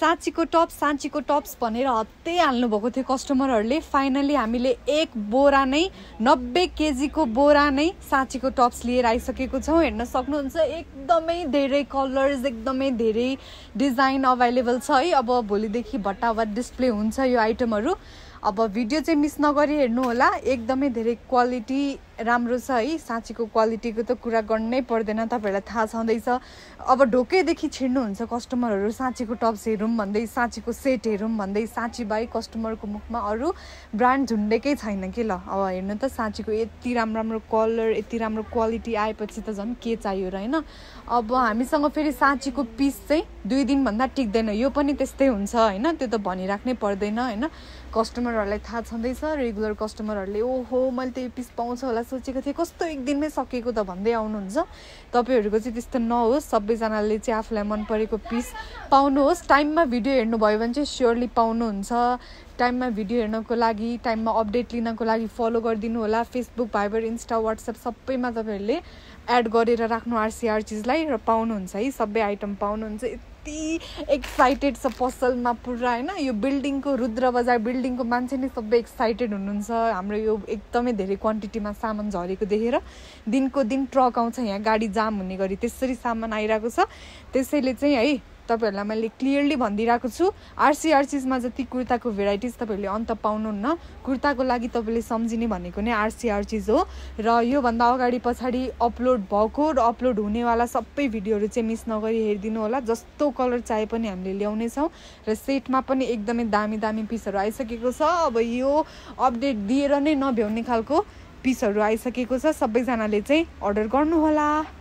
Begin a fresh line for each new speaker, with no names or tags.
साँचीको Tops भनेर हत्तै हाल्नु भएको थियो कस्टमरहरूले। फाइनली हामीले एक बोरा नै 90 केजीको बोरा नै साँचीको टप्स लिएर आइसकेको छौँ। हेर्न सक्नुहुन्छ एकदमै धेरै कलर्स, एकदमै धेरै डिजाइन अभाइलेबल छ है। अब भोलिदेखि भट्टाभट डिस्प्ले हुन्छ यो आइटमहरू। अब भिडियो चाहिँ मिस नगरी हेर्नु होला। एकदमै धेरै क्वालिटी राम्रो छ है। साँचीको क्वालिटीको त कुरा गर्नै पर्दैन, तपाईँहरूलाई थाहा छँदैछ। अब ढोकैदेखि छिर्नुहुन्छ कस्टमरहरू साँचीको टप्स हेरौँ भन्दै, साँचीको सेट हेरौँ भन्दै। साँची बाहेक कस्टमरको मुखमा अरू ब्रान्ड झुन्डेकै छैन कि ल। अब हेर्नु त साँचीको यति राम्रो कलर, यति राम्रो क्वालिटी आएपछि त झन् के चाहियो र होइन। अब हामीसँग फेरि साँचीको पिस चाहिँ 2 दिनभन्दा टिक्दैन, यो पनि त्यस्तै हुन्छ होइन। त्यो त भनिराख्नै पर्दैन होइन। कस्टमरहरूलाई थाहा छँदैछ, रेगुलर कस्टमरहरूले ओहो मैले त यो पिस पाउँछ होला सोचेको थिएँ, कस्तो एक दिनमै सकिएको त भन्दै आउनुहुन्छ। तपाईँहरूको चाहिँ त्यस्तो नहोस्, सबैजनाले चाहिँ आफूलाई मन परेको पिस पाउनुहोस्। टाइममा भिडियो हेर्नुभयो भने चाहिँ स्योरली पाउनुहुन्छ। टाइममा भिडियो हेर्नको लागि, टाइममा अपडेट लिनको लागि फलो गरिदिनु होला। फेसबुक, भाइबर, इन्स्टा, वाट्सएप सबैमा तपाईँहरूले एड गरेर राख्नु आरसीआर चिजलाई र पाउनुहुन्छ है। सबै आइटम पाउनुहुन्छ। यति एक्साइटेड छ पसलमा पुरा होइन। यो बिल्डिङको, रुद्र बजार बिल्डिङको मान्छे नै सबै एक्साइटेड हुनुहुन्छ। हाम्रो यो एकदमै धेरै क्वान्टिटीमा सामान झरेको देखेर दिनको दिन ट्रक आउँछ यहाँ, गाडी जाम हुने गरी त्यसरी सामान आइरहेको छ। त्यसैले चाहिँ है तपाईँहरूलाई मैले क्लियरली भनिदिइरहेको छु, आरसीआर चिजमा जति कुर्ताको भेराइटिज तपाईँहरूले अन्त पाउनुहुन्न। कुर्ताको लागि तपाईँले सम्झिने भनेको नै आरसीआर चिज हो। र योभन्दा अगाडि पछाडि अपलोड भएको र अपलोड हुनेवाला सबै भिडियोहरू चाहिँ मिस नगरी हेरिदिनु होला। जस्तो कलर चाहे पनि हामीले ल्याउनेछौँ र सेटमा पनि एकदमै दामी पिसहरू आइसकेको छ। अब यो अपडेट दिएर नै नभ्याउने खालको पिसहरू आइसकेको छ। सबैजनाले चाहिँ अर्डर गर्नु होला।